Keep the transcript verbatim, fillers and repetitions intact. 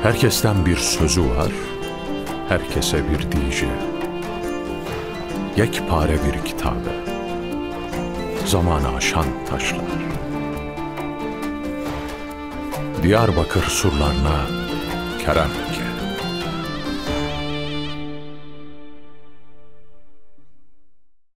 Herkesten bir sözü var, herkese bir dice. Yekpare bir kitabe, zamanı aşan taşlar. Diyarbakır surlarına kerem.